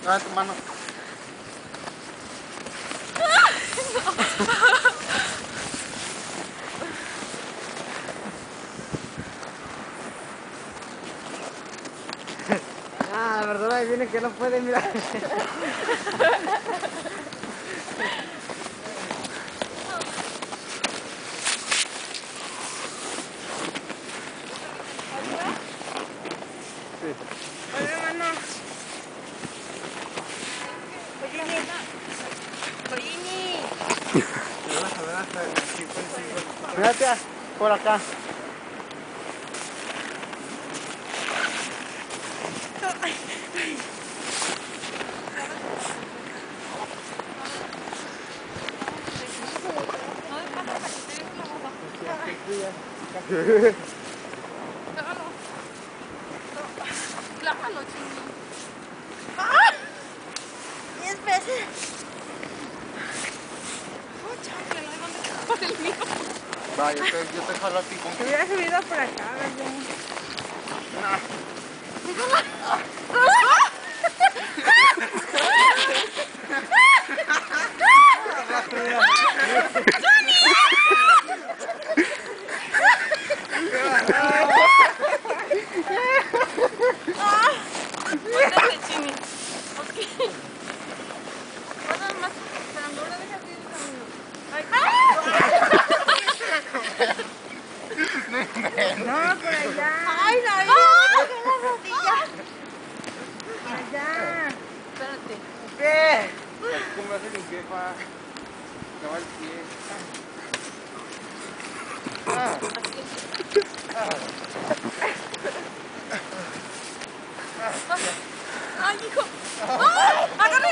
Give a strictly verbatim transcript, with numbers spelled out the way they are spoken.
Ah, tu mano. Ah, la verdad ahí viene que no puede mirar. Sí. Hola, hermano. Collini. Collini. Relaja, relaja. Aquí, pues, sí. Mira, tía, por acá. Clájalo, Chini. ¡Ah! Diez veces. Oh, chaval, no hay dónde por el mío. Va, yo te, yo te jalo a ti con Se hubiera subido por acá, ¿verdad? Póngase, Chini. Ok. Nada más, pero no lo dejas ir el camino. Ay. No, por allá. Ay, no, no, la rodilla. Allá. Espérate. ¿Qué? ¿Cómo haces el pie para acabar el pie? Ah. Ay, hijo. ¡Ay! ¡Agarra!